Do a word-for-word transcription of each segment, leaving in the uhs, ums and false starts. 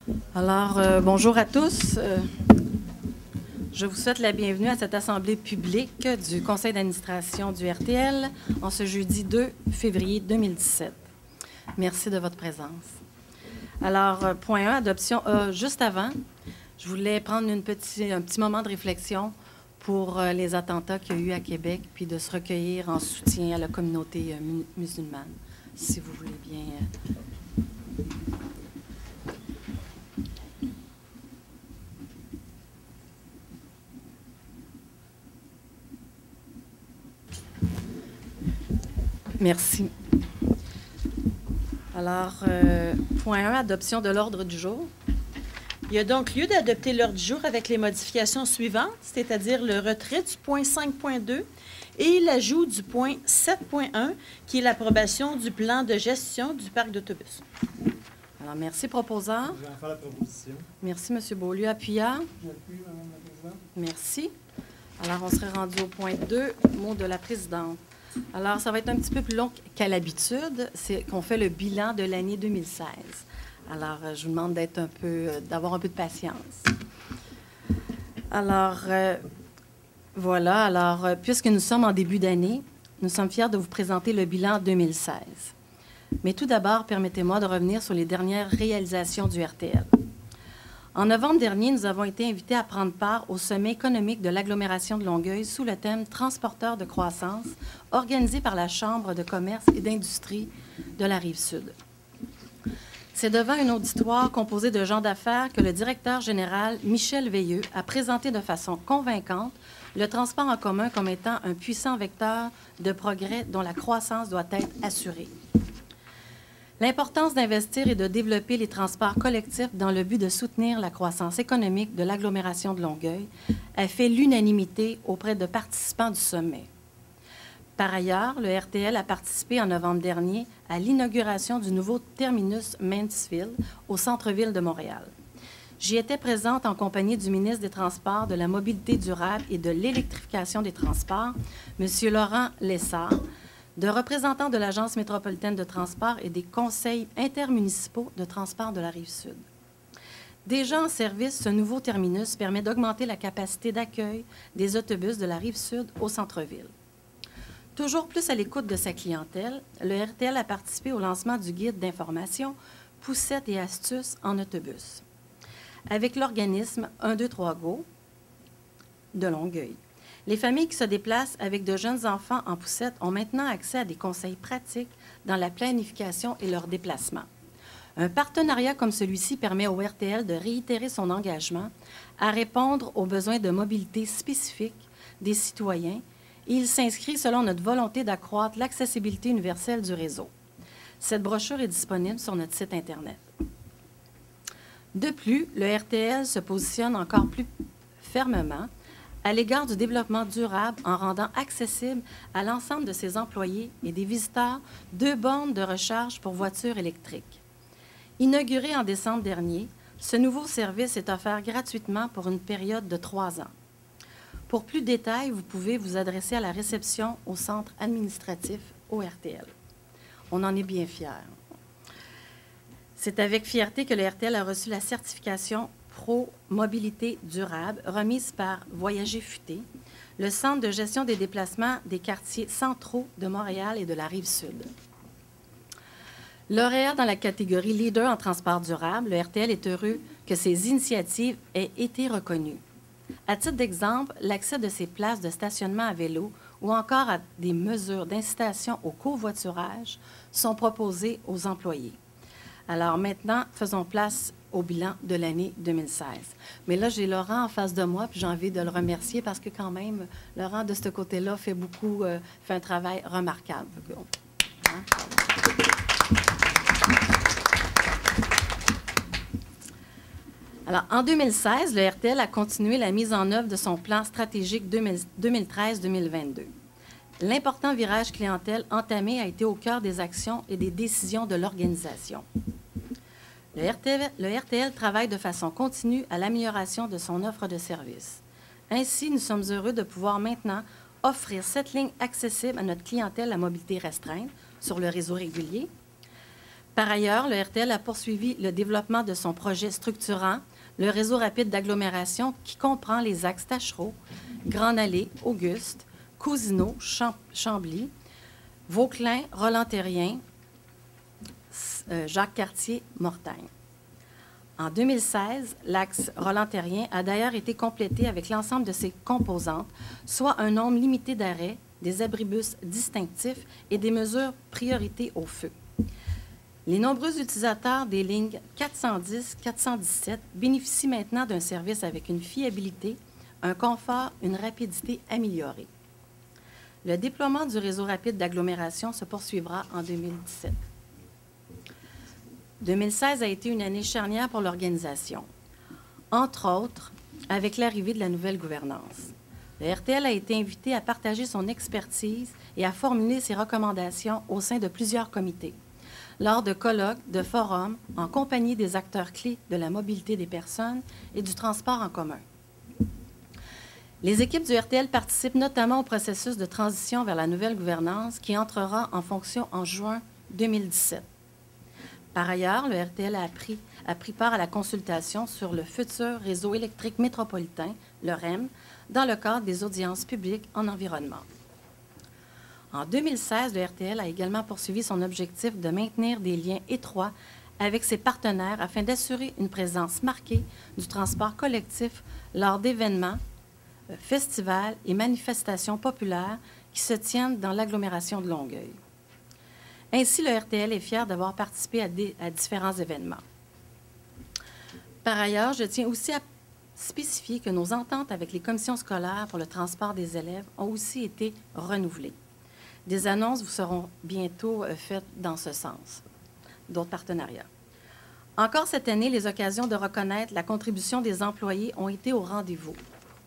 Alors, euh, bonjour à tous. Euh, je vous souhaite la bienvenue à cette assemblée publique du Conseil d'administration du R T L en ce jeudi deux février deux mille dix-sept. Merci de votre présence. Alors, euh, point un, adoption. Euh, juste avant, je voulais prendre une petit, un petit moment de réflexion pour euh, les attentats qu'il y a eu à Québec, puis de se recueillir en soutien à la communauté euh, mu- musulmane, si vous voulez bien. Euh, Merci. Alors, euh, point un, adoption de l'ordre du jour. Il y a donc lieu d'adopter l'ordre du jour avec les modifications suivantes, c'est-à-dire le retrait du point cinq point deux et l'ajout du point sept point un, qui est l'approbation du plan de gestion du parc d'autobus. Alors, merci, proposant. Je vais en faire la proposition. Merci, M. Beaulieu. Appuyant. J'appuie, Mme la Présidente. Merci. Alors, on serait rendu au point deux, mot de la présidente. Alors, ça va être un petit peu plus long qu'à l'habitude. C'est qu'on fait le bilan de l'année deux mille seize. Alors, euh, je vous demande d'être un peu, euh, d'avoir un peu de patience. Alors, euh, voilà. Alors, euh, puisque nous sommes en début d'année, nous sommes fiers de vous présenter le bilan deux mille seize. Mais tout d'abord, permettez-moi de revenir sur les dernières réalisations du R T L. En novembre dernier, nous avons été invités à prendre part au sommet économique de l'agglomération de Longueuil sous le thème « Transporteurs de croissance » organisé par la Chambre de commerce et d'industrie de la Rive-Sud. C'est devant un auditoire composé de gens d'affaires que le directeur général Michel Veilleux a présenté de façon convaincante le transport en commun comme étant un puissant vecteur de progrès dont la croissance doit être assurée. L'importance d'investir et de développer les transports collectifs dans le but de soutenir la croissance économique de l'agglomération de Longueuil a fait l'unanimité auprès de participants du sommet. Par ailleurs, le R T L a participé en novembre dernier à l'inauguration du nouveau terminus Mansfield au centre-ville de Montréal. J'y étais présente en compagnie du ministre des Transports, de la Mobilité durable et de l'Électrification des Transports, M. Laurent Lessard, de représentants de l'Agence métropolitaine de transport et des conseils intermunicipaux de transport de la Rive-Sud. Déjà en service, ce nouveau terminus permet d'augmenter la capacité d'accueil des autobus de la Rive-Sud au centre-ville. Toujours plus à l'écoute de sa clientèle, le R T L a participé au lancement du guide d'information « Poussettes et astuces en autobus » avec l'organisme un deux trois Go de Longueuil. Les familles qui se déplacent avec de jeunes enfants en poussette ont maintenant accès à des conseils pratiques dans la planification et leur déplacement. Un partenariat comme celui-ci permet au R T L de réitérer son engagement à répondre aux besoins de mobilité spécifiques des citoyens et il s'inscrit selon notre volonté d'accroître l'accessibilité universelle du réseau. Cette brochure est disponible sur notre site Internet. De plus, le R T L se positionne encore plus fermement à l'égard du développement durable en rendant accessible à l'ensemble de ses employés et des visiteurs deux bornes de recharge pour voitures électriques. Inauguré en décembre dernier, ce nouveau service est offert gratuitement pour une période de trois ans. Pour plus de détails, vous pouvez vous adresser à la réception au centre administratif au R T L. On en est bien fiers. C'est avec fierté que le R T L a reçu la certification Pro Mobilité durable remise par Voyager Futé, le centre de gestion des déplacements des quartiers centraux de Montréal et de la Rive-Sud. Lauréat dans la catégorie Leader en transport durable, le R T L est heureux que ces initiatives aient été reconnues. À titre d'exemple, l'accès de ces places de stationnement à vélo ou encore à des mesures d'incitation au covoiturage sont proposées aux employés. Alors maintenant, faisons place au bilan de l'année deux mille seize. Mais là, j'ai Laurent en face de moi, puis j'ai envie de le remercier parce que quand même, Laurent, de ce côté-là, fait beaucoup, euh, fait un travail remarquable. Hein? Alors, en deux mille seize, le R T L a continué la mise en œuvre de son plan stratégique deux mille treize deux mille vingt-deux. L'important virage clientèle entamé a été au cœur des actions et des décisions de l'organisation. Le R T L, le R T L travaille de façon continue à l'amélioration de son offre de services. Ainsi, nous sommes heureux de pouvoir maintenant offrir cette ligne accessible à notre clientèle à mobilité restreinte sur le réseau régulier, Par ailleurs, le R T L a poursuivi le développement de son projet structurant, le réseau rapide d'agglomération qui comprend les axes Tachereau, Grande-Allée, Auguste, Cousineau, Champ Chambly, Vauclin, Roland-Terrien, euh, Jacques-Cartier, Mortagne. En deux mille seize, l'axe Roland-Terrien a d'ailleurs été complété avec l'ensemble de ses composantes, soit un nombre limité d'arrêts, des abribus distinctifs et des mesures priorité au feu. Les nombreux utilisateurs des lignes quatre cent dix, quatre cent dix-sept bénéficient maintenant d'un service avec une fiabilité, un confort, une rapidité améliorée. Le déploiement du réseau rapide d'agglomération se poursuivra en deux mille dix-sept. deux mille seize a été une année charnière pour l'organisation, entre autres avec l'arrivée de la nouvelle gouvernance. Le R T L a été invité à partager son expertise et à formuler ses recommandations au sein de plusieurs comités, lors de colloques, de forums, en compagnie des acteurs clés de la mobilité des personnes et du transport en commun. Les équipes du R T L participent notamment au processus de transition vers la nouvelle gouvernance qui entrera en fonction en juin deux mille dix-sept. Par ailleurs, le R T L a pris, a pris part à la consultation sur le futur réseau électrique métropolitain, le R E M, dans le cadre des audiences publiques en environnement. En deux mille seize, le R T L a également poursuivi son objectif de maintenir des liens étroits avec ses partenaires afin d'assurer une présence marquée du transport collectif lors d'événements, festivals et manifestations populaires qui se tiennent dans l'agglomération de Longueuil. Ainsi, le R T L est fier d'avoir participé à, des, à différents événements. Par ailleurs, je tiens aussi à spécifier que nos ententes avec les commissions scolaires pour le transport des élèves ont aussi été renouvelées. Des annonces vous seront bientôt faites dans ce sens, d'autres partenariats. Encore cette année, les occasions de reconnaître la contribution des employés ont été au rendez-vous.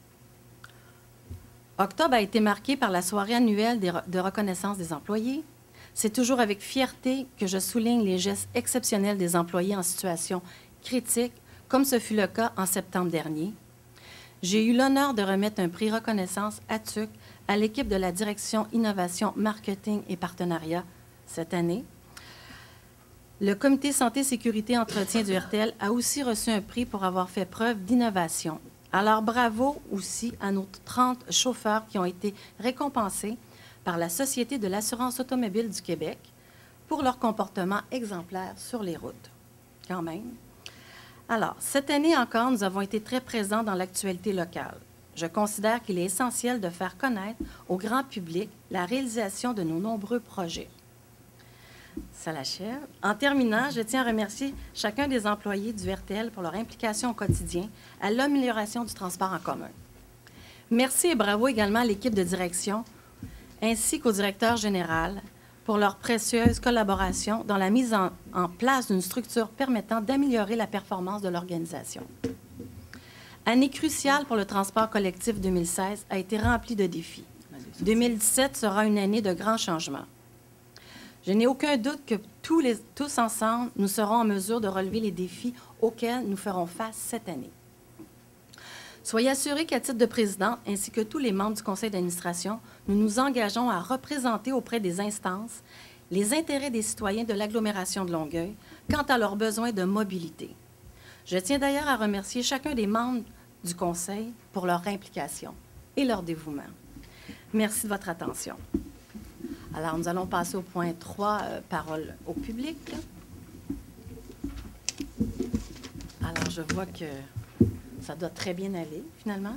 Octobre a été marqué par la soirée annuelle de reconnaissance des employés. C'est toujours avec fierté que je souligne les gestes exceptionnels des employés en situation critique, comme ce fut le cas en septembre dernier. J'ai eu l'honneur de remettre un prix reconnaissance à T U C à l'équipe de la direction Innovation, Marketing et Partenariat cette année. Le Comité Santé-Sécurité Entretien du R T L a aussi reçu un prix pour avoir fait preuve d'innovation. Alors bravo aussi à nos trente chauffeurs qui ont été récompensés par la Société de l'assurance automobile du Québec pour leur comportement exemplaire sur les routes. Quand même. Alors, cette année encore, nous avons été très présents dans l'actualité locale. Je considère qu'il est essentiel de faire connaître au grand public la réalisation de nos nombreux projets. Ça l'achève. En terminant, je tiens à remercier chacun des employés du R T L pour leur implication au quotidien à l'amélioration du transport en commun. Merci et bravo également à l'équipe de direction ainsi qu'au directeur général pour leur précieuse collaboration dans la mise en, en place d'une structure permettant d'améliorer la performance de l'organisation. Année cruciale pour le transport collectif deux mille seize a été remplie de défis. deux mille dix-sept sera une année de grands changements. Je n'ai aucun doute que tous, les, tous ensemble, nous serons en mesure de relever les défis auxquels nous ferons face cette année. Soyez assurés qu'à titre de présidente, ainsi que tous les membres du conseil d'administration, nous nous engageons à représenter auprès des instances les intérêts des citoyens de l'agglomération de Longueuil quant à leurs besoins de mobilité. Je tiens d'ailleurs à remercier chacun des membres du conseil pour leur implication et leur dévouement. Merci de votre attention. Alors, nous allons passer au point trois, euh, parole au public. Alors, je vois que ça doit très bien aller, finalement.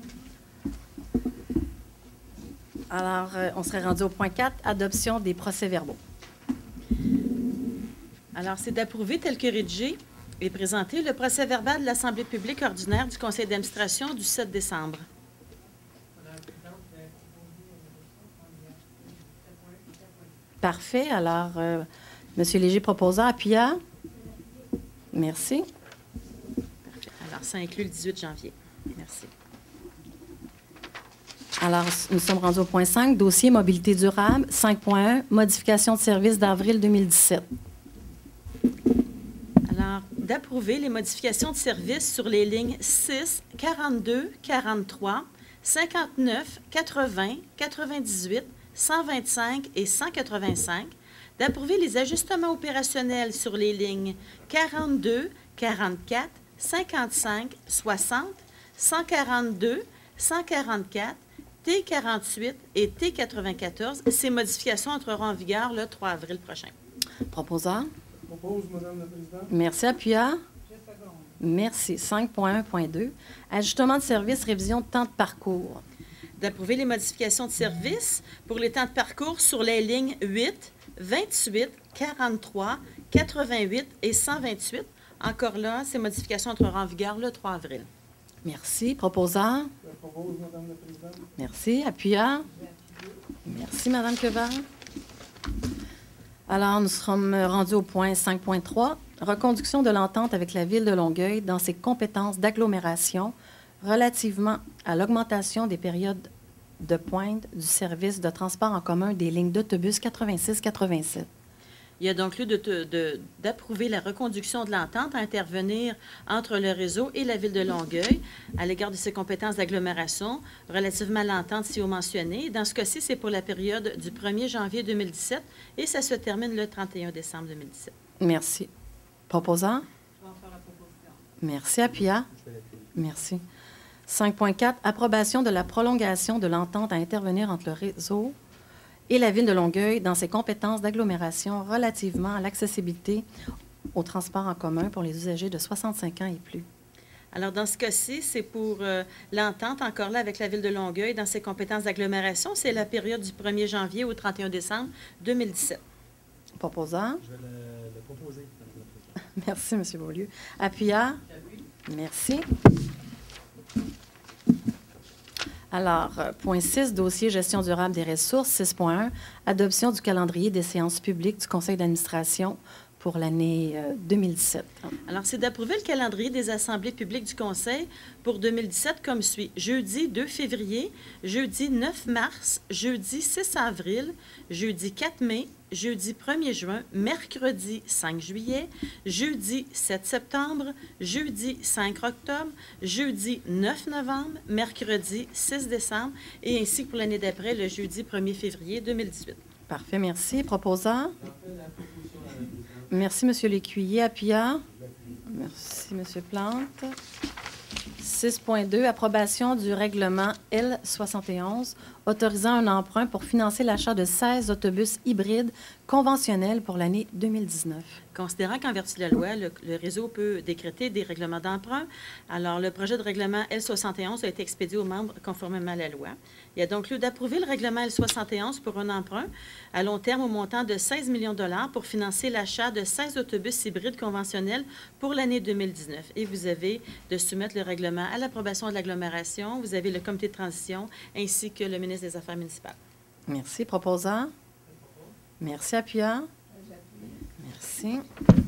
Alors, euh, on serait rendu au point quatre, adoption des procès-verbaux. Alors, c'est d'approuver tel que rédigé et présenté le procès-verbal de l'Assemblée publique ordinaire du conseil d'administration du sept décembre. Parfait. Alors, euh, M. Léger proposant, appuyant. Merci. Parfait. Alors, ça inclut le dix-huit janvier. Merci. Alors, nous sommes rendus au point cinq, dossier mobilité durable. cinq point un, modification de service d'avril deux mille dix-sept. Alors, d'approuver les modifications de service sur les lignes six, quarante-deux, quarante-trois, cinquante-neuf, quatre-vingts, quatre-vingt-dix-huit, cent vingt-cinq et cent quatre-vingt-cinq, D'approuver les ajustements opérationnels sur les lignes quarante-deux, quarante-quatre, cinquante-cinq, soixante, cent quarante-deux, cent quarante-quatre, T quarante-huit et T quatre-vingt-quatorze. Ces modifications entreront en vigueur le trois avril prochain. Proposant. Propose, Madame la Présidente. Merci. Appuyant. Merci. cinq point un point deux. Ajustement de service, révision de temps de parcours. D'approuver les modifications de service pour les temps de parcours sur les lignes huit, vingt-huit, quarante-trois, quatre-vingt-huit et cent vingt-huit. Encore là, ces modifications entreront en vigueur le trois avril. Merci. Proposant. Je propose, Madame la Présidente. Merci. Appuyant. Merci, Madame Quevert. Alors, nous sommes rendus au point cinq point trois. Reconduction de l'entente avec la Ville de Longueuil dans ses compétences d'agglomération relativement à l'augmentation des périodes de pointe du service de transport en commun des lignes d'autobus quatre-vingt-six quatre-vingt-sept. Il y a donc lieu de, de, d'approuver la reconduction de l'entente à intervenir entre le réseau et la Ville de Longueuil à l'égard de ses compétences d'agglomération relativement à l'entente ci-haut mentionnée. Dans ce cas-ci, c'est pour la période du premier janvier deux mille dix-sept et ça se termine le trente et un décembre deux mille dix-sept. Merci. Proposant. Je vais en faire la proposition. Merci. Appuyant. Merci. cinq point quatre. Approbation de la prolongation de l'entente à intervenir entre le réseau et la Ville de Longueuil dans ses compétences d'agglomération relativement à l'accessibilité au transport en commun pour les usagers de soixante-cinq ans et plus. Alors, dans ce cas-ci, c'est pour euh, l'entente, encore là, avec la Ville de Longueuil dans ses compétences d'agglomération. C'est la période du premier janvier au trente et un décembre deux mille dix-sept. Proposant. Je vais le, le proposer, Madame la Présidente. Merci, M. Beaulieu. Appuyant. Merci. Alors, euh, point six, dossier gestion durable des ressources. six point un, adoption du calendrier des séances publiques du Conseil d'administration pour l'année euh, deux mille dix-sept. Alors, c'est d'approuver le calendrier des assemblées publiques du Conseil pour deux mille dix-sept comme suit. Jeudi deux février, jeudi neuf mars, jeudi six avril, jeudi quatre mai, jeudi premier juin, mercredi cinq juillet, jeudi sept septembre, jeudi cinq octobre, jeudi neuf novembre, mercredi six décembre et ainsi que pour l'année d'après, le jeudi premier février deux mille dix-huit. Parfait, merci. Proposant. Merci, M. Lécuyer. Appuyant. Merci, M. Plante. six point deux, approbation du règlement L soixante et onze, autorisant un emprunt pour financer l'achat de seize autobus hybrides conventionnels pour l'année deux mille dix-neuf. Considérant qu'en vertu de la loi, le, le réseau peut décréter des règlements d'emprunt, alors le projet de règlement L soixante et onze a été expédié aux membres conformément à la loi. Il y a donc lieu d'approuver le règlement L soixante et onze pour un emprunt à long terme au montant de seize millions de dollars pour financer l'achat de seize autobus hybrides conventionnels pour l'année deux mille dix-neuf. Et vous avez de soumettre le règlement à l'approbation de l'agglomération. Vous avez le comité de transition ainsi que le ministre des Affaires municipales. Merci. Proposant. Merci. Appuyant. Merci.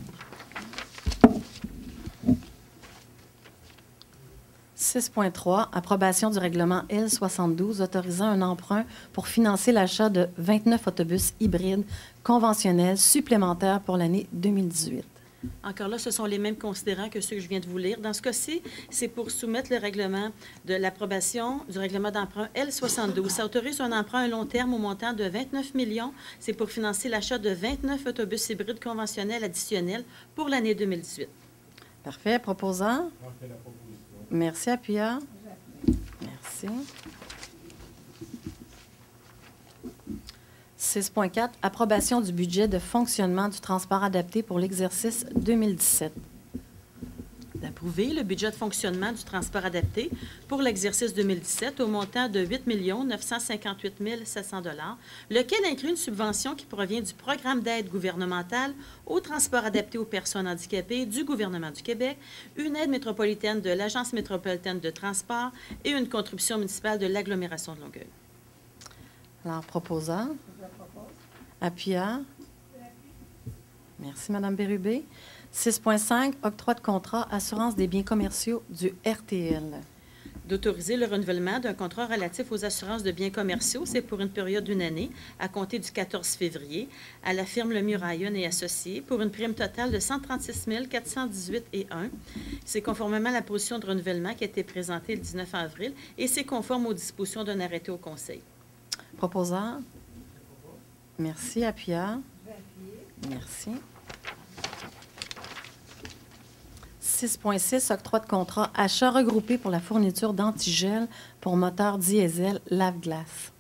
six point trois, approbation du règlement L soixante-douze autorisant un emprunt pour financer l'achat de vingt-neuf autobus hybrides conventionnels supplémentaires pour l'année deux mille dix-huit. Encore là, ce sont les mêmes considérants que ceux que je viens de vous lire. Dans ce cas-ci, c'est pour soumettre le règlement de l'approbation du règlement d'emprunt L soixante-douze. Ça autorise un emprunt à long terme au montant de vingt-neuf millions. C'est pour financer l'achat de vingt-neuf autobus hybrides conventionnels additionnels pour l'année deux mille dix-huit. Parfait. Proposant. Merci. Appuyant. Merci. six point quatre, approbation du budget de fonctionnement du transport adapté pour l'exercice deux mille dix-sept. D'approuver le budget de fonctionnement du transport adapté pour l'exercice deux mille dix-sept au montant de huit millions neuf cent cinquante-huit mille sept cents dollars, lequel inclut une subvention qui provient du programme d'aide gouvernementale au transport adapté aux personnes handicapées du gouvernement du Québec, une aide métropolitaine de l'Agence métropolitaine de transport et une contribution municipale de l'agglomération de Longueuil. Alors, proposant. Appuyant. Merci, Mme Bérubé. six point cinq, octroi de contrat, assurance des biens commerciaux du R T L. D'autoriser le renouvellement d'un contrat relatif aux assurances de biens commerciaux, c'est pour une période d'une année, à compter du quatorze février, à la firme Lemieux Ryan et Associés, pour une prime totale de cent trente-six mille quatre cent dix-huit et un. C'est conformément à la position de renouvellement qui a été présentée le dix-neuf avril et c'est conforme aux dispositions d'un arrêté au Conseil. Proposant. Merci. Appuyant. Merci. six point six, octroi de contrat, achat regroupé pour la fourniture d'antigel pour moteur diesel lave-glace.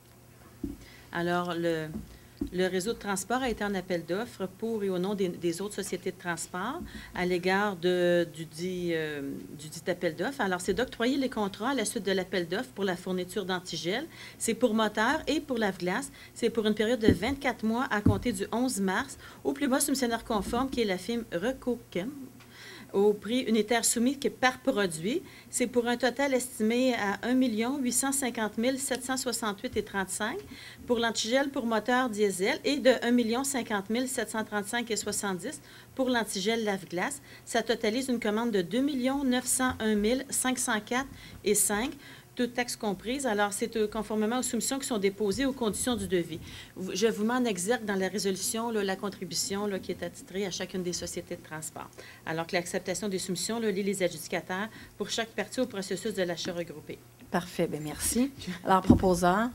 Alors, le, le réseau de transport a été en appel d'offres pour et au nom des, des autres sociétés de transport à l'égard de, du, dit, euh, du dit appel d'offres. Alors, c'est d'octroyer les contrats à la suite de l'appel d'offres pour la fourniture d'antigel. C'est pour moteur et pour lave-glace. C'est pour une période de vingt-quatre mois à compter du onze mars au plus bas soumissionnaire conforme qui est la firme Recochem, au prix unitaire soumis qui est par produit. C'est pour un total estimé à un million huit cent cinquante mille sept cent soixante-huit virgule trente-cinq pour l'antigel pour moteur diesel et de un million cinquante mille sept cent trente-cinq virgule soixante-dix pour l'antigel lave-glace. Ça totalise une commande de deux millions neuf cent un mille cinq cent quatre virgule cinq, toutes taxes comprises. Alors, c'est euh, conformément aux soumissions qui sont déposées aux conditions du devis. Vous- Je vous mets en exergue dans la résolution là, la contribution là, qui est attitrée à chacune des sociétés de transport. Alors que l'acceptation des soumissions là, lie les adjudicataires pour chaque partie au processus de l'achat regroupé. Parfait, bien merci. Alors, proposeur.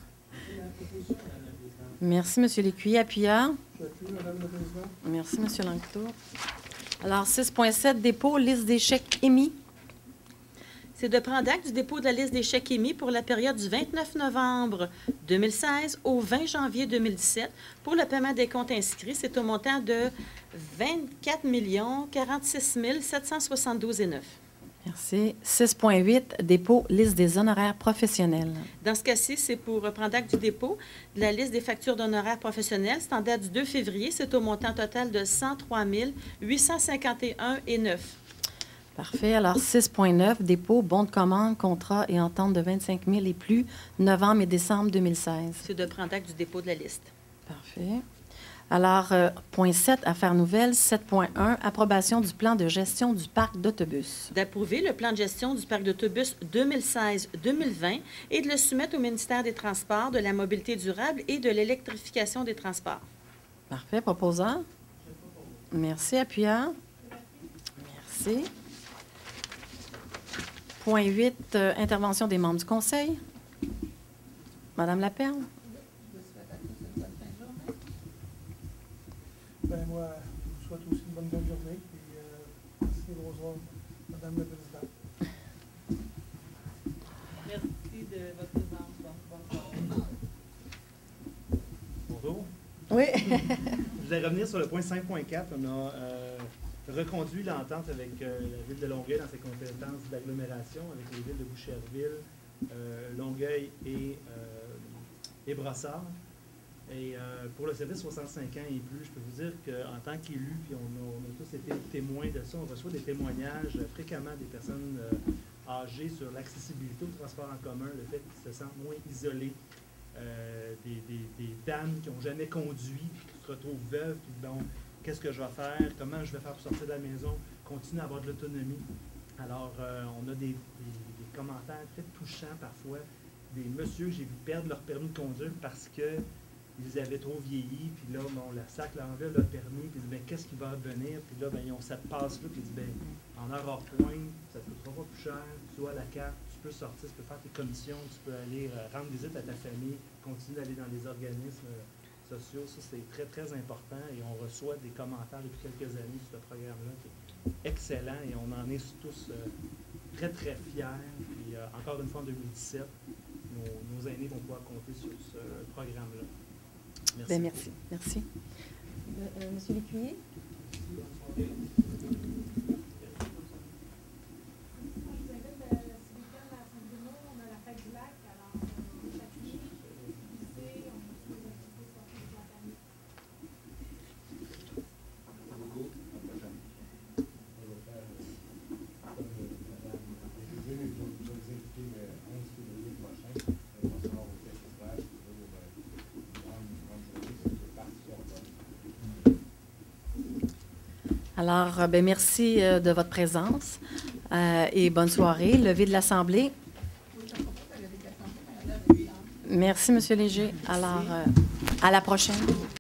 Merci, M. Lécuyer. Appuyeur. J'appuie, Madame la Présidente. Merci, M. Langtour. Alors, six point sept, dépôt, liste des chèques émis. C'est de prendre acte du dépôt de la liste des chèques émis pour la période du vingt-neuf novembre deux mille seize au vingt janvier deux mille dix-sept pour le paiement des comptes inscrits. C'est au montant de vingt-quatre millions quarante-six mille sept cent soixante-douze virgule neuf. Merci. six point huit, dépôt, liste des honoraires professionnels. Dans ce cas-ci, c'est pour prendre acte du dépôt de la liste des factures d'honoraires professionnels. C'est en date du deux février. C'est au montant total de cent trois mille huit cent cinquante et un virgule neuf. Parfait. Alors, six point neuf, dépôt, bon de commande, contrat et entente de vingt-cinq mille et plus, novembre et décembre deux mille seize. C'est de prendre acte du dépôt de la liste. Parfait. Alors, euh, point sept, affaires nouvelles. sept point un, approbation du plan de gestion du parc d'autobus. D'approuver le plan de gestion du parc d'autobus deux mille seize deux mille vingt et de le soumettre au ministère des Transports, de la mobilité durable et de l'électrification des transports. Parfait. Proposeur. Merci. Appuyeur. Merci. Point huit, euh, intervention des membres du conseil. Madame Laperle. Ben moi, je vous souhaite aussi une bonne bonne journée. Puis, euh, merci de vos ordres, Madame la Présidente. Merci de votre présence. Bonjour. Oui. Je voulais revenir sur le point cinq point quatre. On a euh, reconduit l'entente avec euh, la Ville de Longueuil dans ses compétences d'agglomération, avec les villes de Boucherville, euh, Longueuil et, euh, et Brossard. Et euh, pour le service soixante-cinq ans et plus, je peux vous dire qu'en tant qu'élu, puis on a, on a tous été témoins de ça, on reçoit des témoignages euh, fréquemment des personnes euh, âgées sur l'accessibilité au transport en commun, le fait qu'ils se sentent moins isolés. Euh, des, des, des dames qui n'ont jamais conduit, puis qui se retrouvent veuves, puis bon, qu'est-ce que je vais faire, comment je vais faire pour sortir de la maison, continuer à avoir de l'autonomie. Alors, euh, on a des, des, des commentaires très touchants parfois, des messieurs que j'ai vu perdre leur permis de conduire parce que ils avaient trop vieilli, puis là, bon, la S A C leur enlève leur permis, puis ils disent, ben, qu'est-ce qui va revenir, puis là, ben, ils ont cette passe-là, puis ils disent, ben, en heure hors point, ça ne te coûtera pas plus cher, tu as la carte, tu peux sortir, tu peux faire tes commissions, tu peux aller euh, rendre visite à ta famille, continuer d'aller dans les organismes euh, sociaux. Ça, c'est très, très important et on reçoit des commentaires depuis quelques années sur ce programme-là qui est excellent et on en est tous euh, très, très fiers. Puis euh, encore une fois, en deux mille dix-sept, nos, nos aînés vont pouvoir compter sur ce programme-là. Merci. Bien, merci. Merci. Euh, euh, Monsieur Lécuyer? Alors, euh, ben, merci euh, de votre présence euh, et bonne soirée. Levée de l'Assemblée. Merci, M. Léger. Alors, euh, à la prochaine.